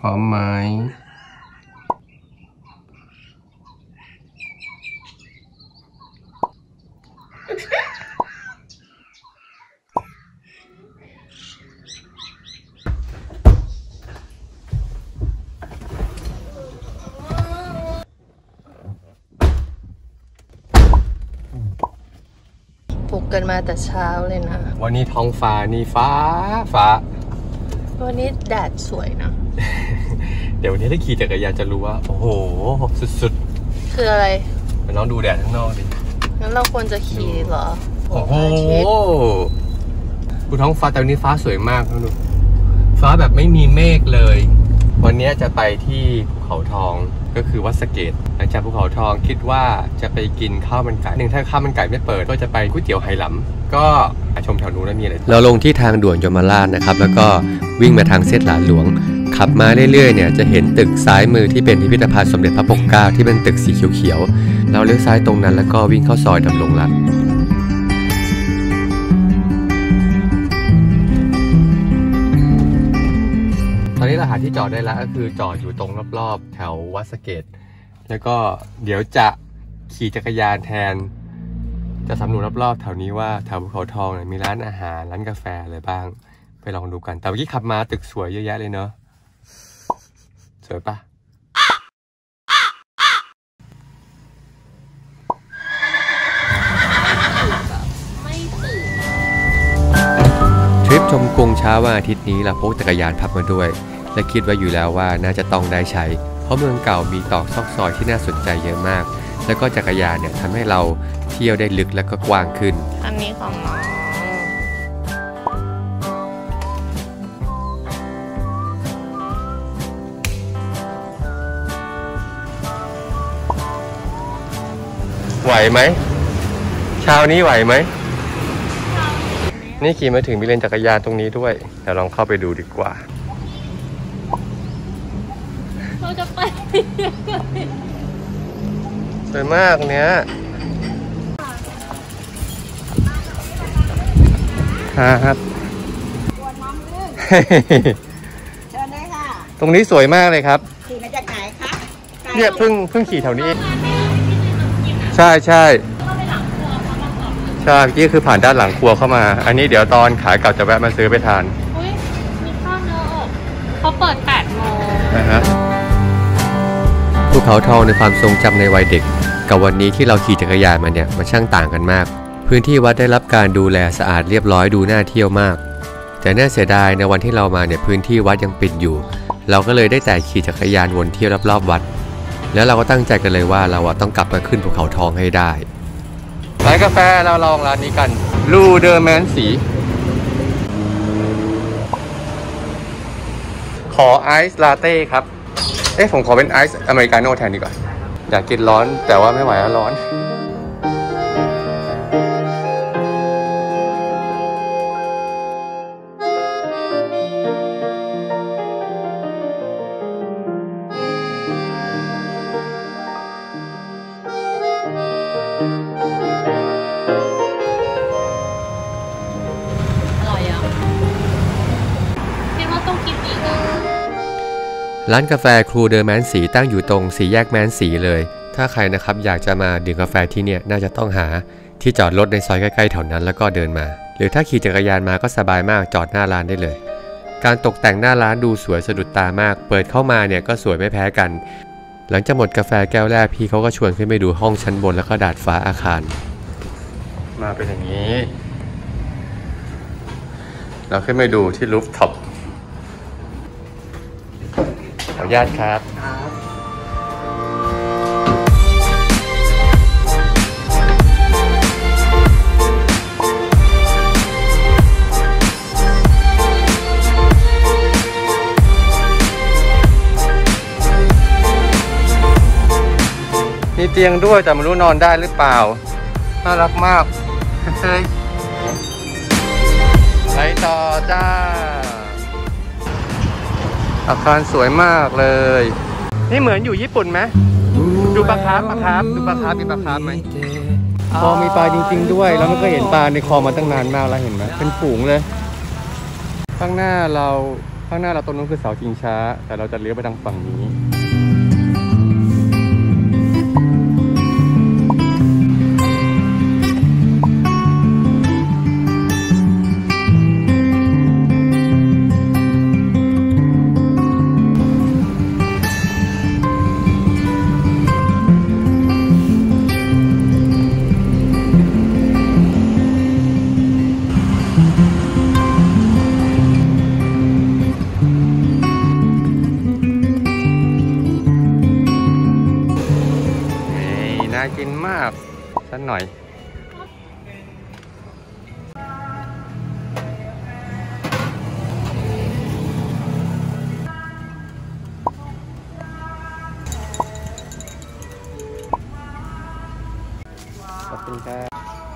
ร้อมไหมปลุกกันมาแต่เช้าเลยนะวันนี้ท้องฟ้านี่ฟ้าวันนี้แดดสวยนะเดี๋ยววันนี้ถ้าขี่จักรยานจะรู้ว่าโอ้โหสุดๆคืออะไรไปลองดูแดดข้างนอกดิงั้นเราควรจะขี่เหรอโอ้โหดูท้องฟ้าแต่วันนี้ฟ้าสวยมากดูฟ้าแบบไม่มีเมฆเลยวันนี้จะไปที่ภูเขาทองก็คือวัดสะเกษหลังจากภูเขาทองคิดว่าจะไปกินข้าวมันไก่ถ้าข้าวมันไก่ไม่เปิดก็จะไปก๋วยเตี๋ยวไหหลำก็ชมแถวนู้นแล้วมีอะไรเราลงที่ทางด่วนยมราชนะครับแล้วก็วิ่งมาทางเส้นหลานหลวงขับมาเรื่อยๆเนี่ยจะเห็นตึกซ้ายมือที่เป็นพิพิธภัณฑ์สมเด็จพระปกเกล้าที่เป็นตึกสีเขียวๆเราเลี้ยวซ้ายตรงนั้นแล้วก็วิ่งเข้าซอยดำรงรัตน์ตอนนี้เราหาที่จอดได้แล้วก็คือจอดอยู่ตรงรอบๆแถววัดสะเกษแล้วก็เดี๋ยวจะขี่จักรยานแทนจะสำรวจรอบๆแถวนี้ว่าแถวภูเขาทองเนี่ยมีร้านอาหารร้านกาแฟอะไรบ้างไปลองดูกันแต่เมื่อกี้ขับมาตึกสวยเยอะแยะเลยเนาะสวยปะทริปชมกรุงเช้าวันอาทิตย์นี้เราพกจักรยานพับมาด้วยและคิดไว้อยู่แล้วว่าน่าจะต้องได้ใช้เพราะเมืองเก่ามีตอกซอกซอยที่น่าสนใจเยอะมากแล้วก็จักรยานเนี่ยทำให้เราเที่ยวได้ลึกและก็กว้างขึ้นอันนี้ของน้องไหวไหมเช้านี้ไหวไหมนี่ขี่มาถึงมีเลนจักรยานตรงนี้ด้วยเดี๋ยวลองเข้าไปดูดีกว่าเราจะไปสวยมากเนี้ยครับเชิญได้ค่ะตรงนี้สวยมากเลยครับขี่มาจากไหนคะเนี่ยเพิ่งขี่แถวนี้ใช่ใช่เมื่อกี้คือผ่านด้านหลังครัวเข้ามาอันนี้เดี๋ยวตอนขายกลับจะแวะมาซื้อไปทานมีข้าวเนื้ออบเขาเปิด8 โมงนะฮะภูเขาทองในความทรงจำในวัยเด็กกับวันนี้ที่เราขี่จักรยานมาเนี่ยมันช่างต่างกันมากพื้นที่วัดได้รับการดูแลสะอาดเรียบร้อยดูน่าเที่ยวมากแต่น่าเสียดายในวันที่เรามาเนี่ยพื้นที่วัดยังปิดอยู่เราก็เลยได้แต่ขี่จักรยานวนเที่ยวรอบๆวัดแล้วเราก็ตั้งใจกันเลยว่าเราต้องกลับมาขึ้นภูเขาทองให้ได้ร้านกาแฟเราลองร้านนี้กันลูเดอร์แมนสีขอไอซ์ลาเต้ครับผมขอเป็นไอซ์อเมริกาโน่แทนดีกว่าอยากกินร้อนแต่ว่าไม่ไหวแล้วร้อนร้านกาแฟครูเดอร์แมนสีตั้งอยู่ตรง4 แยกแมนสีเลยถ้าใครนะครับอยากจะมาดื่มกาแฟที่เนี่ยน่าจะต้องหาที่จอดรถในซอยใกล้ๆแถวนั้นแล้วก็เดินมาหรือถ้าขี่จักรยานมาก็สบายมากจอดหน้าร้านได้เลยการตกแต่งหน้าร้านดูสวยสะดุดตามากเปิดเข้ามาเนี่ยก็สวยไม่แพ้กันหลังจากหมดกาแฟแก้วแรกพี่เขาก็ชวนขึ้นไปดูห้องชั้นบนแล้วก็ดาดฟ้าอาคารมาเป็นอย่างนี้เราขึ้นไปดูที่รูฟท็อปขออนุญาตครับมีเตียงด้วยแต่ไม่รู้นอนได้หรือเปล่าน่ารักมากเฮ้ยไปต่อจ้าอาคารสวยมากเลยนี่เหมือนอยู่ญี่ปุ่นไหมดูปลาคาร์ฟดูปลาคาร์ฟมีปลาคาร์ฟไหมคลองมีปลาจริงๆด้วยแล้วมันก็เห็นปลาในคลองมาตั้งนานมากแล้วเห็นไหมเป็นฝูงเลยข้างหน้าเราข้างหน้าเราตรงนู้นคือเสาชิงช้าแต่เราจะเลี้ยวไปทางฝั่งนี้น่ากินมากสักหน่อยขอบคุณครับ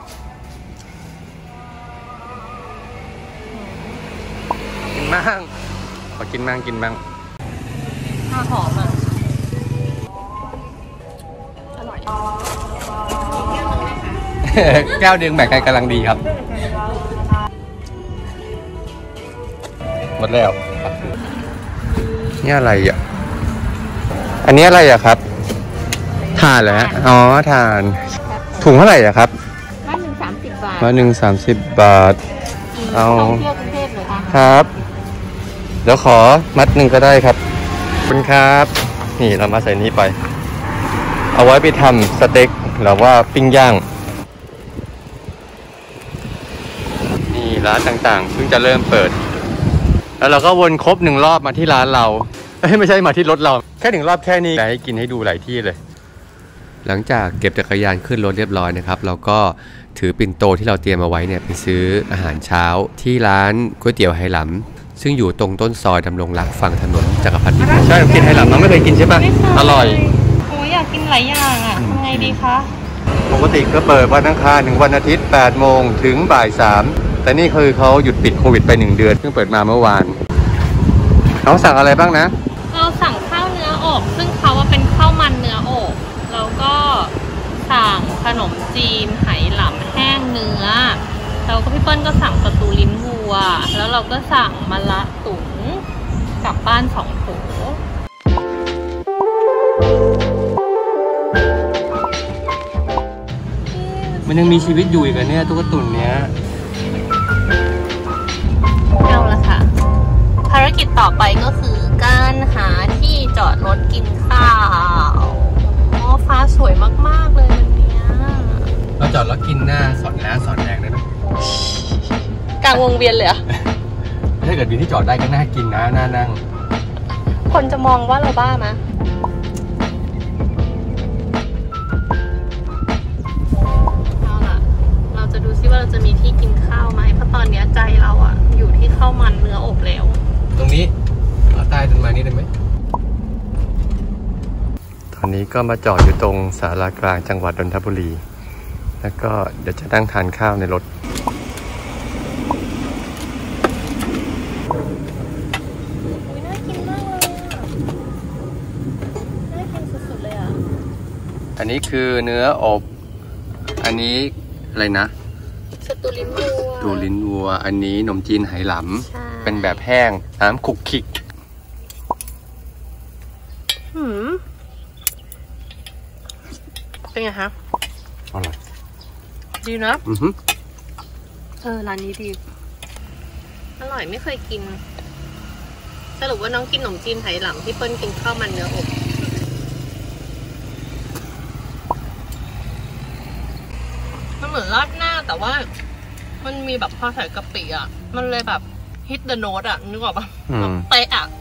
กินมั่งขอกินมั่งกินมั่งหอมอ่ะแก้วดึงแบ่งกันกำลังดีครับหมดแล้วนี่อะไรอ่ะอันนี้อะไรอ่ะครับถ่านเหรอฮะอ๋อถ่านถุงเท่าไหร่อ่ะครับบ้านหนึ่ง30 บาทมา1 30 บาทเอาเที่ยวกรุงเทพเลยค่ะครับเดี๋ยวขอมัดหนึ่งก็ได้ครับขอบคุณครับนี่เรามาใส่นี้ไปเอาไว้ไปทำสเต็กหรือว่าปิ้งย่างนี่ร้านต่างๆเพิ่งจะเริ่มเปิดแล้วเราก็วนครบ1 รอบมาที่ร้านเราไม่ใช่มาที่รถเราแค่1 รอบแค่นี้ให้กินให้ดูหลายที่เลยหลังจากเก็บจักรยานขึ้นรถเรียบร้อยนะครับเราก็ถือปิ่นโตที่เราเตรียมเอาไว้เนี่ยไปซื้ออาหารเช้าที่ร้านก๋วยเตี๋ยวไหหลำซึ่งอยู่ตรงต้นซอยดำรงรักฝั่งถนนจักรพรรดิใช่กินไหหลำน้องไม่เคยกินใช่ปะอร่อยโอ้ยอยากกินหลายอย่างอ่ะทำไงดีคะปกติก็เปิดวันอังคารถึงวันอาทิตย์8 โมงถึงบ่าย 3แต่นี่คือเขาหยุดปิดโควิดไป1 เดือนเพิ่งเปิดมาเมื่อวานน้องสั่งอะไรบ้างนะเราสั่งข้าวเนื้ออบซึ่งเขาว่าเป็นข้าวมันเนื้ออบแล้วก็สั่งขนมจีนไหหลำแห้งเนื้อแล้วก็พี่เปิ้ลก็สั่งสตูลิ้นวัวแล้วเราก็สั่งมะระตุ๋นกลับบ้าน2 โถมันยังมีชีวิตอยู่อีกอะเนี่ยตุ๊กตุ่นเนี้ยเอาละค่ะภารกิจต่อไปก็คือการหาที่จอดรถกินข้าวอ๋อฟ้าสวยมากๆเลยวันนี้เราจอดรถกินหน้าสอนแล้วสอนแดงได้ไหมกลางวงเวียนเลยอะถ้าเกิดมีที่จอดได้ก็น่ากินนะน่านั่งคนจะมองว่าเราบ้าไหมเอาล่ะเราจะดูซิว่าเราจะมีที่กินข้าวไหมเพราะตอนนี้ใจเราอะอยู่ที่ข้าวมันเนื้ออบแล้วตรงนี้เอาใต้ต้นไม้นี้ได้ไหมตอนนี้ก็มาจอดอยู่ตรงศาลากลางจังหวัดนนทบุรีแล้วก็เดี๋ยวจะนั่งทานข้าวในรถน่ากินมากเลยน่ากินสุดๆเลยอ่ะอันนี้คือเนื้ออบอันนี้อะไรนะสตูลิ้นวัวสตูลิ้นวัวอันนี้ขนมจีนไหหลำเป็นแบบแห้งน้ำคุกคิกเป็นไงคะอร่อยดีนะร้านนี้ดีอร่อยไม่เคยกินสรุปว่าน้องกินขนมจีนไหหลำที่เปิ้ลกินข้าวมันเนื้ออบมันเหมือนราดหน้าแต่ว่ามันมีแบบพอใส่กะปิอ่ะมันเลยแบบฮิตเดอะโน้ตอ่ะนึกออกปะเตะอ่ะ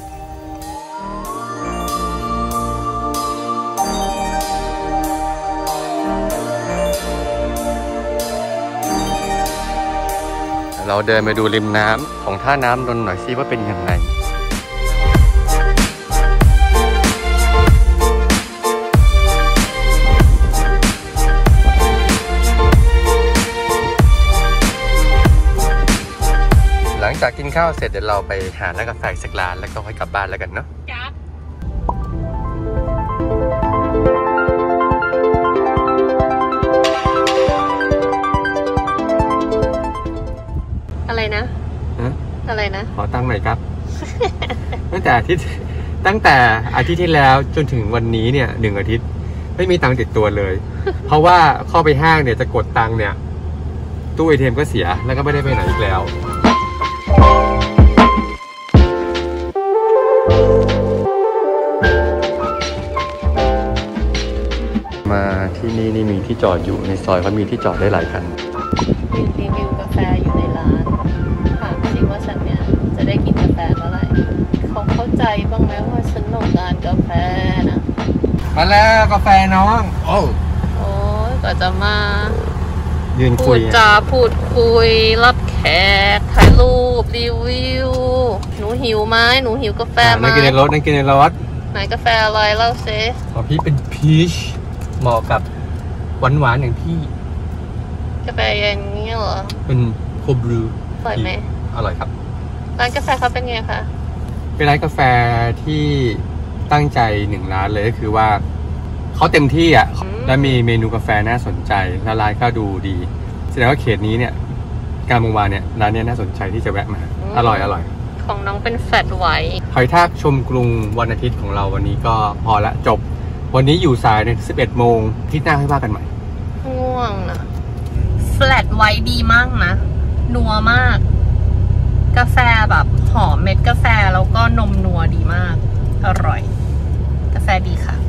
เราเดินไปดูริมน้ำของท่าน้ำนนท์หน่อยซิว่าเป็นยังไงหลังจากกินข้าวเสร็จเดี๋ยวเราไปหาร้านกาแฟสักร้านแล้วก็ค่อยกลับบ้านแล้วกันเนาะอะไรนะอะไรนะขอตังค์หน่อยครับตั้งแต่อาทิตย์ที่แล้วจนถึงวันนี้เนี่ย1 อาทิตย์ไม่มีตังค์ติดตัวเลย เพราะว่าเข้าไปห้างเนี่ยจะกดตังค์เนี่ยตู้ ATM ก็เสียแล้วก็ไม่ได้ไปไหนอีกแล้วมาที่นี่มีที่จอดอยู่ในซอยเขามีที่จอดได้หลายคันรีวิวกาแฟอยู่ในร้านถามจริงว่าฉันเนี่ยจะได้กินกาแฟเมื่อไหร่เขาเข้าใจบ้างไหมว่าฉันต้องการกาแฟนะมาแล้วกาแฟน้องโอ้ยก็จะมายืนคุยพูดคุยรับแขกถ่ายรูปรีวิวหนูหิวไหมหนูหิวกาแฟไหมนั่งกินในรถไหนกาแฟอะไรเล่าซิของพี่เป็นพีชเหมาะกับหวานอย่างพี่กาแฟอย่างนี้เหรอเป็นโคบรูอร่อยไหมอร่อยครับร้านกาแฟเขาเป็นไงคะเป็นร้านกาแฟที่ตั้งใจ1 ร้านเลยก็คือว่าเขาเต็มที่อ่ะและมีเมนูกาแฟน่าสนใจและร้านก็ดูดีแสดงว่าเขตนี้เนี่ยการมงวานเนี่ยร้านนี้น่าสนใจที่จะแวะมาอร่อยของน้องเป็นแฟตไวท์หอยทากชมกรุงวันอาทิตย์ของเราวันนี้ก็พอละจบวันนี้อยู่สายใน11 โมงที่หน้าให้ว่ากันใหม่ง่วงนะแฟลตไวท์ดีมากนะนัวมากกาแฟแบบหอมเม็ดกาแฟแล้วก็นมนัวดีมากอร่อยกาแฟดีค่ะ